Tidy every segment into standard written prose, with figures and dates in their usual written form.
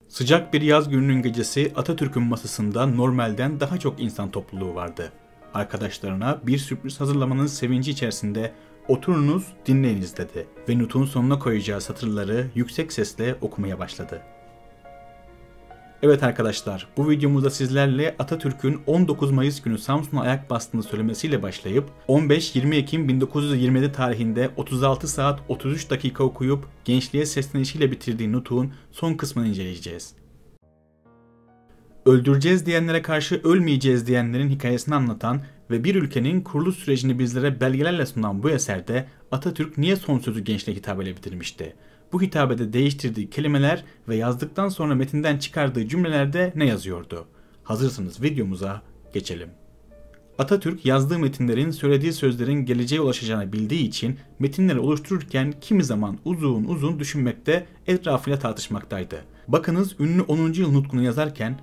Sıcak bir yaz gününün gecesi Atatürk'ün masasında normalden daha çok insan topluluğu vardı. Arkadaşlarına bir sürpriz hazırlamanın sevinci içerisinde "Oturunuz, dinleyiniz" dedi ve notun sonuna koyacağı satırları yüksek sesle okumaya başladı. Evet arkadaşlar, bu videomuzda sizlerle Atatürk'ün 19 Mayıs günü Samsun'a ayak bastığını söylemesiyle başlayıp 15-20 Ekim 1927 tarihinde 36 saat 33 dakika okuyup gençliğe seslenişiyle bitirdiği nutun son kısmını inceleyeceğiz. Öldüreceğiz diyenlere karşı ölmeyeceğiz diyenlerin hikayesini anlatan ve bir ülkenin kuruluş sürecini bizlere belgelerle sunan bu eserde Atatürk niye son sözü gençliğe hitabeyle bitirmişti? Bu hitabede değiştirdiği kelimeler ve yazdıktan sonra metinden çıkardığı cümlelerde ne yazıyordu? Hazırsanız videomuza geçelim. Atatürk yazdığı metinlerin söylediği sözlerin geleceğe ulaşacağını bildiği için metinleri oluştururken kimi zaman uzun düşünmekte, etrafıyla tartışmaktaydı. Bakınız ünlü 10. yıl nutkunu yazarken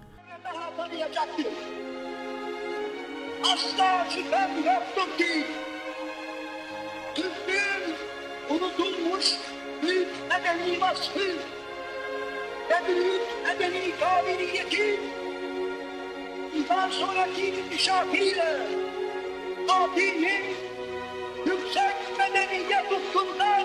"Asla şüphem yoktur ki Türklüğün unutulmuş büyük medeni vasfı ve büyük medeni kabiliyeti bundan sonraki inkişafıyla Fatih'in yüksek medeniyet ufkundan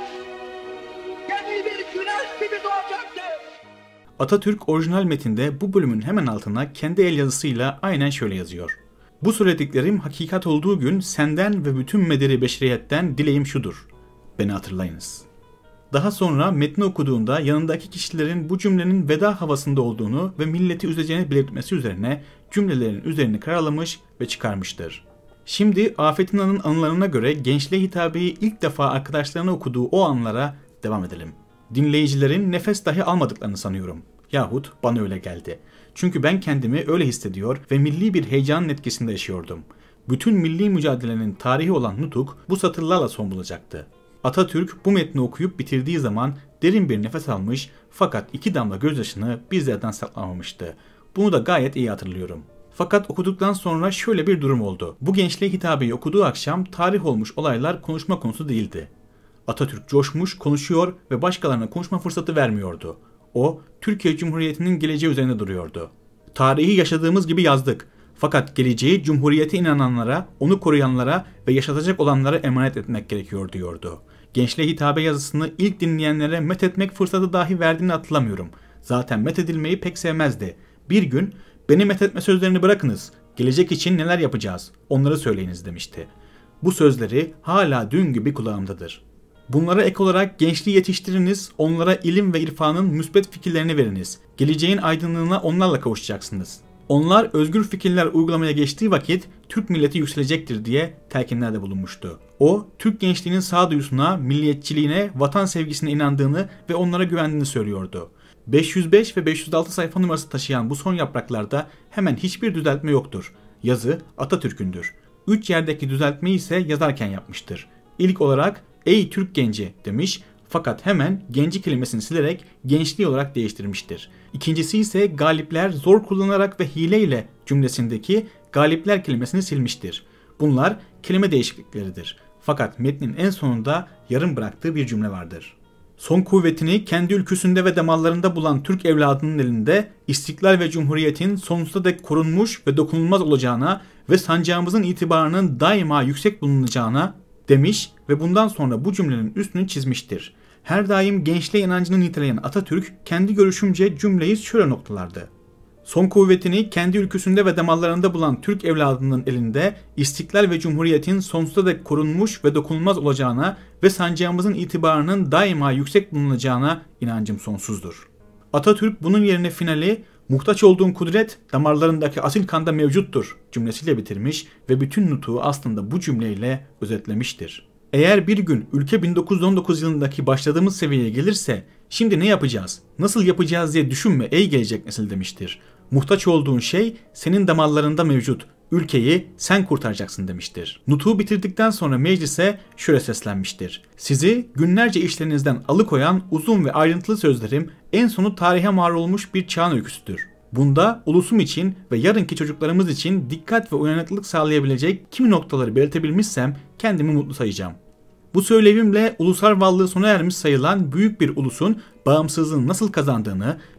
yeni bir güneş gibi doğacaktır." Atatürk orijinal metinde bu bölümün hemen altına kendi el yazısıyla aynen şöyle yazıyor. "Bu söylediklerim hakikat olduğu gün senden ve bütün medeni beşeriyetten dileğim şudur. Beni hatırlayınız." Daha sonra metni okuduğunda yanındaki kişilerin bu cümlenin veda havasında olduğunu ve milleti üzeceğini belirtmesi üzerine cümlelerin üzerini karalamış ve çıkarmıştır. Şimdi Afet İnan'ın anılarına göre gençliğe hitabeyi ilk defa arkadaşlarına okuduğu o anlara devam edelim. "Dinleyicilerin nefes dahi almadıklarını sanıyorum. Yahut bana öyle geldi. Çünkü ben kendimi öyle hissediyor ve milli bir heyecanın etkisinde yaşıyordum. Bütün milli mücadelenin tarihi olan nutuk bu satırlarla son bulacaktı. Atatürk bu metni okuyup bitirdiği zaman derin bir nefes almış fakat 2 damla gözyaşını bizlerden saklamamıştı. Bunu da gayet iyi hatırlıyorum. Fakat okuduktan sonra şöyle bir durum oldu. Bu gençliğe hitabeyi okuduğu akşam tarih olmuş olaylar konuşma konusu değildi. Atatürk coşmuş, konuşuyor ve başkalarına konuşma fırsatı vermiyordu. O, Türkiye Cumhuriyeti'nin geleceği üzerine duruyordu. Tarihi yaşadığımız gibi yazdık. Fakat geleceği Cumhuriyete inananlara, onu koruyanlara ve yaşatacak olanlara emanet etmek gerekiyor diyordu. Gençliğe hitabe yazısını ilk dinleyenlere methetmek fırsatı dahi verdiğini hatırlamıyorum. Zaten methedilmeyi pek sevmezdi. Bir gün "Beni methetme sözlerini bırakınız. Gelecek için neler yapacağız? Onları söyleyiniz" demişti. Bu sözleri hala dün gibi kulağımdadır. Bunlara ek olarak gençliği yetiştiriniz, onlara ilim ve irfanın müsbet fikirlerini veriniz. Geleceğin aydınlığına onlarla kavuşacaksınız. Onlar özgür fikirler uygulamaya geçtiği vakit Türk milleti yükselecektir diye telkinlerde bulunmuştu. O, Türk gençliğinin sağduyusuna, milliyetçiliğine, vatan sevgisine inandığını ve onlara güvendiğini söylüyordu. 505 ve 506 sayfa numarası taşıyan bu son yapraklarda hemen hiçbir düzeltme yoktur. Yazı Atatürk'ündür. 3 yerdeki düzeltmeyi ise yazarken yapmıştır. İlk olarak "Ey Türk genci" demiş fakat hemen genci kelimesini silerek gençliği olarak değiştirmiştir. İkincisi ise "Galipler zor kullanarak ve hileyle" cümlesindeki "galipler" kelimesini silmiştir. Bunlar kelime değişiklikleridir. Fakat metnin en sonunda yarım bıraktığı bir cümle vardır. "Son kuvvetini kendi ülküsünde ve damarlarında bulan Türk evladının elinde istiklal ve cumhuriyetin sonsuza dek korunmuş ve dokunulmaz olacağına ve sancağımızın itibarının daima yüksek bulunacağına" demiş ve bundan sonra bu cümlenin üstünü çizmiştir. Her daim gençliğe inancını niteleyen Atatürk kendi görüşümce cümleyi şöyle noktalardı. "Son kuvvetini kendi ülküsünde ve damarlarında bulan Türk evladının elinde istiklal ve cumhuriyetin sonsuza dek korunmuş ve dokunulmaz olacağına ve sancağımızın itibarının daima yüksek bulunacağına inancım sonsuzdur." Atatürk bunun yerine finali "Muhtaç olduğun kudret damarlarındaki asil kanda mevcuttur" cümlesiyle bitirmiş ve bütün nutuğu aslında bu cümleyle özetlemiştir. Eğer bir gün ülke 1919 yılındaki başladığımız seviyeye gelirse "Şimdi ne yapacağız, nasıl yapacağız diye düşünme ey gelecek nesil" demiştir. "Muhtaç olduğun şey senin damarlarında mevcut. Ülkeyi sen kurtaracaksın" demiştir. Nutuğu bitirdikten sonra meclise şöyle seslenmiştir. "Sizi günlerce işlerinizden alıkoyan uzun ve ayrıntılı sözlerim en sonu tarihe mal olmuş bir çağın öyküsüdür. Bunda ulusum için ve yarınki çocuklarımız için dikkat ve uyanıklılık sağlayabilecek kimi noktaları belirtebilmişsem kendimi mutlu sayacağım. Bu söylevimle ulusal varlığı sona ermiş sayılan büyük bir ulusun bağımsızlığını nasıl kazandığını,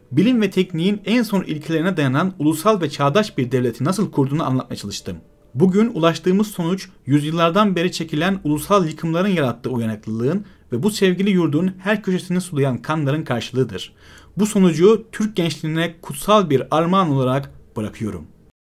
Bilim ve tekniğin en son ilkelerine dayanan ulusal ve çağdaş bir devleti nasıl kurduğunu anlatmaya çalıştım. Bugün ulaştığımız sonuç yüzyıllardan beri çekilen ulusal yıkımların yarattığı uyanıklılığın ve bu sevgili yurdun her köşesini sulayan kanların karşılığıdır. Bu sonucu Türk gençliğine kutsal bir armağan olarak bırakıyorum.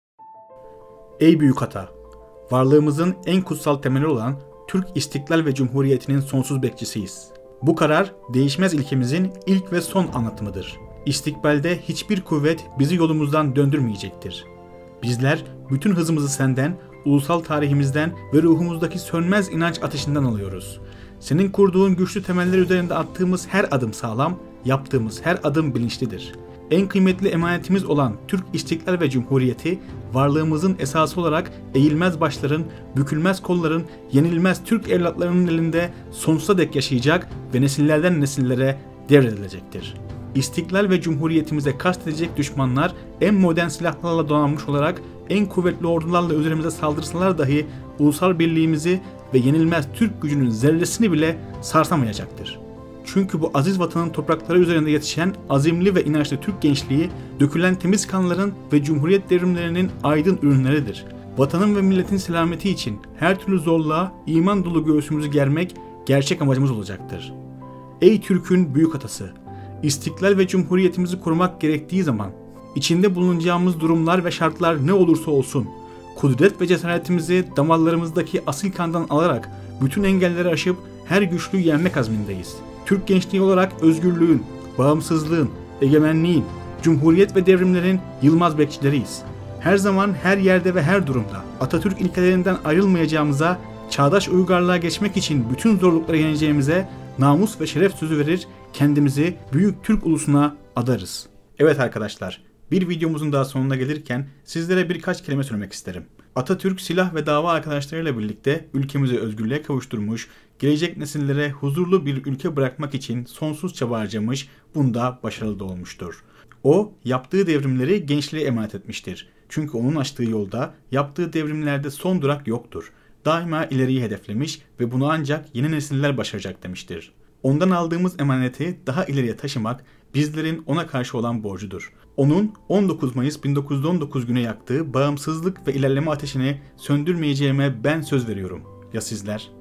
Ey büyük ata! Varlığımızın en kutsal temeli olan Türk İstiklal ve Cumhuriyeti'nin sonsuz bekçisiyiz. Bu karar değişmez ilkemizin ilk ve son anlatımıdır. İstikbalde hiçbir kuvvet bizi yolumuzdan döndürmeyecektir. Bizler bütün hızımızı senden, ulusal tarihimizden ve ruhumuzdaki sönmez inanç ateşinden alıyoruz. Senin kurduğun güçlü temeller üzerinde attığımız her adım sağlam, yaptığımız her adım bilinçlidir. En kıymetli emanetimiz olan Türk İstiklal ve Cumhuriyeti, varlığımızın esası olarak eğilmez başların, bükülmez kolların, yenilmez Türk evlatlarının elinde sonsuza dek yaşayacak ve nesillerden nesillere devredilecektir. İstiklal ve Cumhuriyetimize kastedecek düşmanlar en modern silahlarla donanmış olarak en kuvvetli ordularla üzerimize saldırsalar dahi ulusal birliğimizi ve yenilmez Türk gücünün zerresini bile sarsamayacaktır. Çünkü bu aziz vatanın toprakları üzerinde yetişen azimli ve inançlı Türk gençliği, dökülen temiz kanların ve Cumhuriyet devrimlerinin aydın ürünleridir. Vatanın ve milletin selameti için her türlü zorluğa iman dolu göğsümüzü germek gerçek amacımız olacaktır. Ey Türk'ün büyük atası! İstiklal ve Cumhuriyetimizi korumak gerektiği zaman, içinde bulunacağımız durumlar ve şartlar ne olursa olsun, kudret ve cesaretimizi damarlarımızdaki asil kandan alarak bütün engelleri aşıp her güçlüğü yenmek azmindeyiz. Türk gençliği olarak özgürlüğün, bağımsızlığın, egemenliğin, cumhuriyet ve devrimlerin yılmaz bekçileriyiz. Her zaman, her yerde ve her durumda Atatürk ilkelerinden ayrılmayacağımıza, çağdaş uygarlığa geçmek için bütün zorlukları yeneceğimize namus ve şeref sözü verir, kendimizi büyük Türk ulusuna adarız. Evet arkadaşlar, bir videomuzun daha sonuna gelirken sizlere birkaç kelime söylemek isterim. Atatürk silah ve dava arkadaşlarıyla birlikte ülkemizi özgürlüğe kavuşturmuş, gelecek nesillere huzurlu bir ülke bırakmak için sonsuz çaba harcamış, bunda başarılı da olmuştur. O, yaptığı devrimleri gençliğe emanet etmiştir. Çünkü onun açtığı yolda, yaptığı devrimlerde son durak yoktur. Daima ileriyi hedeflemiş ve bunu ancak yeni nesiller başaracak demiştir. Ondan aldığımız emaneti daha ileriye taşımak bizlerin ona karşı olan borcudur. Onun 19 Mayıs 1919 günü yaktığı bağımsızlık ve ilerleme ateşini söndürmeyeceğime ben söz veriyorum. Ya sizler?